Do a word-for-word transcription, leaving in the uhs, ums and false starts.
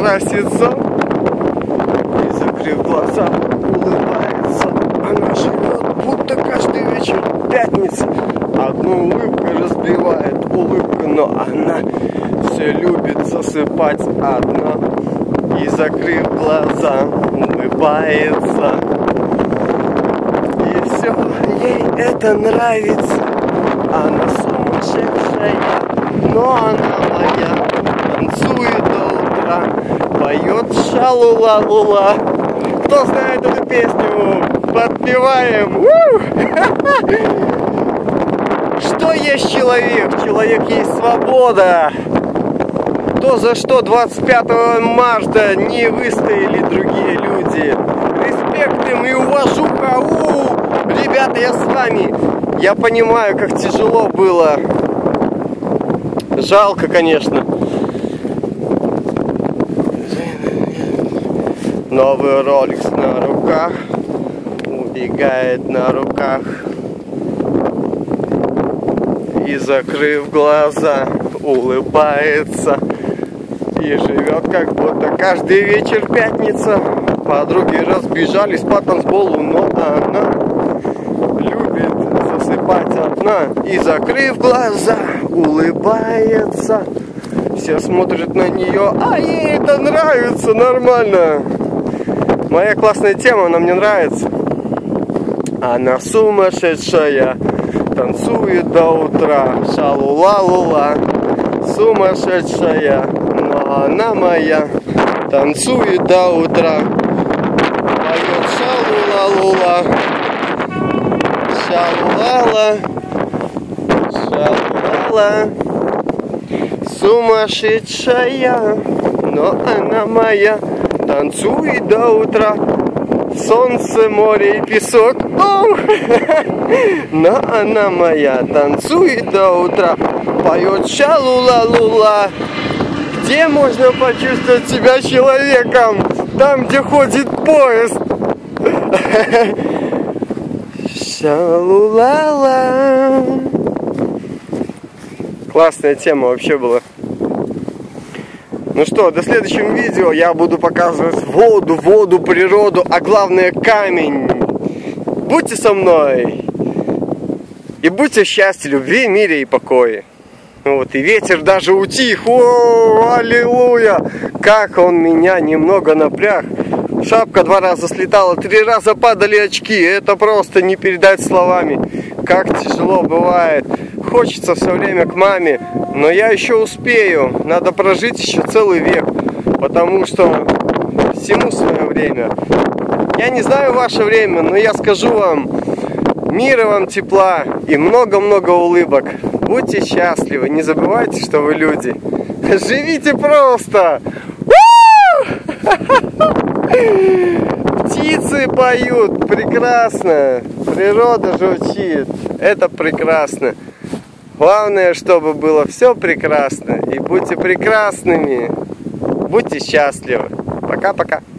красится и, закрыв глаза, улыбается. Она живет, будто каждый вечер пятница. Одну улыбкой разбивает улыбку, но она все любит засыпать одна. И, закрыв глаза, улыбается. И все, ей это нравится. Она сумасшедшая, но она моя. Танцует до утра, поет ша-лу-ла-лу-ла. Кто знает эту песню, подпеваем. Что есть человек? Человек есть свобода. То, за что двадцать пятого марта не выстояли другие люди. Респект им и уважуха. У, ребята, я с вами. Я понимаю, как тяжело было. Жалко, конечно. Новый роликс на руках. Убегает на руках. И, закрыв глаза, улыбается. И живет, как будто каждый вечер пятница. Подруги разбежались по танцполу, но она любит засыпать одна. И, закрыв глаза, улыбается. Все смотрят на нее, а ей это нравится, нормально. Моя классная тема, она мне нравится. Она сумасшедшая, танцует до утра, ша-лу-ла-лу-ла. Сумасшедшая, но она моя, танцует до утра, поет ша-лу-ла-лу-ла. Ша-лу-ла-ла, ша-лу-ла-ла. Сумасшедшая, но она моя, танцует до утра. Солнце, море и песок, оу! Но она моя, танцует до утра, поет ша-лу-ла-лу-ла. Где можно почувствовать себя человеком? Там, где ходит поезд. Ша-лу-ла-ла. Классная тема вообще была. Ну что, до следующего видео я буду показывать воду, воду, природу, а главное камень. Будьте со мной. И будьте в счастье, любви, мире и покое. Вот, и ветер даже утих. О, аллилуйя! Как он меня немного напряг. Шапка два раза слетала, три раза падали очки. Это просто не передать словами. Как тяжело бывает. Хочется все время к маме, но я еще успею. Надо прожить еще целый век, потому что всему свое время. Я не знаю ваше время, но я скажу вам: мира вам, тепла и много-много улыбок. Будьте счастливы, не забывайте, что вы люди. Живите просто! Птицы поют, прекрасно. Природа журчит, это прекрасно. Главное, чтобы было все прекрасно. И будьте прекрасными. Будьте счастливы. Пока-пока.